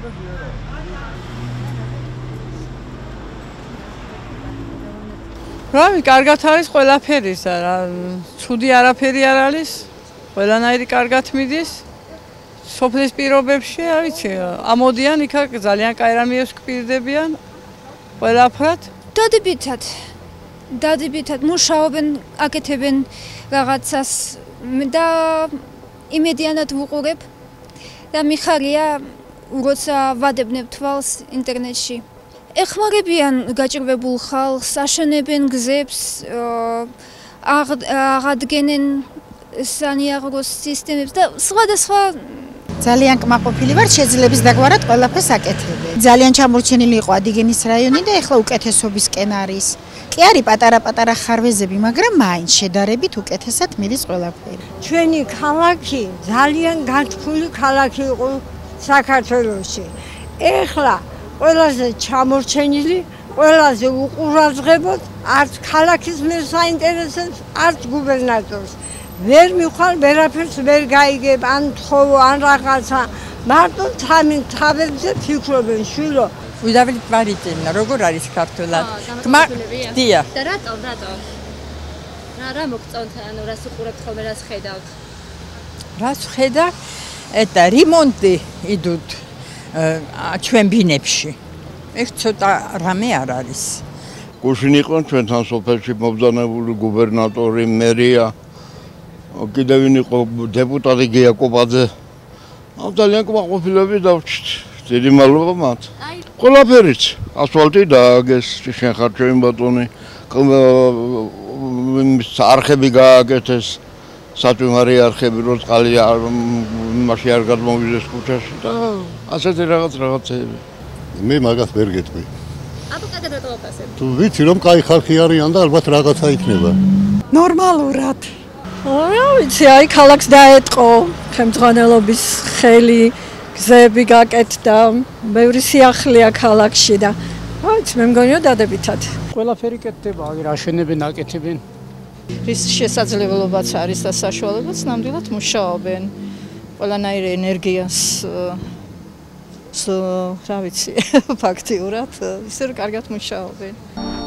რავი, კარგად არის ყველაფერი, რა, ცუდი არაფერი არ არის. ყველანაირი კარგად მიდის. სოფლის პირობებში, რა ვიცი, ამოდიან იქა ძალიან კაი რამეებს გპირდებიან. ყველაფრად. დადებითად მუშაობენ, აკეთებენ რაღაცას და იმედიანად ვუყურებ და მიხარია, როცა ვადებნებ თვალს ინტერნეტში. ეხმარებიან გაჭირვებულ ხალხს, აშენებენ გზებს, აღადგენენ სანიტარულ სისტემებს და სხვადასხვა. ძალიან კმაყოფილი ვარ, შეძლებს დაგვარად ყველაფერს აკეთებენ. ძალიან ჩამორჩენილი იყო ადიგენის რაიონი და ეხლა უკეთესობისკენ არის. კი არის პატარა ხარვეზები, მაგრამ მაინც შედარებით უკეთესად მიდის ყველაფერი. ჩვენი ქალაქი ძალიან განთქმული ქალაქი იყო საქართველოში. ეხლა ყველაზე ჩამორჩენილი, ყველაზე უყურაძღებოდ, არც ქალაქის მიერ საინტერესებს, არც გუბერნატორს. ვერ მიხვალ, ვერაფერს ვერ გაიგებ, ან თხოვო, ან რაღაცა. მარტო თავებზე ფიქრობენ, შვილო. უდავით ვარიტინა, როგორ არის ქართულად? დია. და რატომ? რა მოგწონთ, ანუ რას უყურებთ ხოლმე, რას ხედავთ? რას ხედავ? ეტა რიმონტი იდუთ ჩვენ ბინებში. ეხ ცოტა რამე არ არის. გუშინ იყვნენ ჩვენთან სოფელში მობრძანებული გუბერნატორი, მერია. კიდევ ვინ იყო დეპუტატი გიაკობაძე. ძალიან კმაყოფილები დავჭით. დიდი მადლობა მათ. ყველაფერიც, ასფალტი დააგეს, შენხარჩევი ბატონი, არხები გააკეთეს, საწვიმარი არხები, რო წყალი მაშინ არ გადმოვიდეს ქუჩაში და ასეთი რაღაცეები. მე მაგას ვერ გეტყვი. აბა კარგად ვაფასებ. თუ ვიცი რომ კაი ხალხი არიან და ალბათ რაღაცა იქნება. ნორმალურად. რა ვიცი, აი ქალაქს დაეტყო ხელმძღვანელობის ხელი, გზები გაკეთდა, ბევრი სიახლეა ქალაქში და რა ვიცი, მე მგონია დადებითად. ყველაფერი კეთდება, აგერ აშენებენ, აკეთებენ. რის შესაძლებლობაც არის და საშუალებაც ნამდვილად მუშაობენ. ყველანაირ ენერგიას რა ვიცი, ფაქტიურად ისე რომ კარგად მუშაობენ.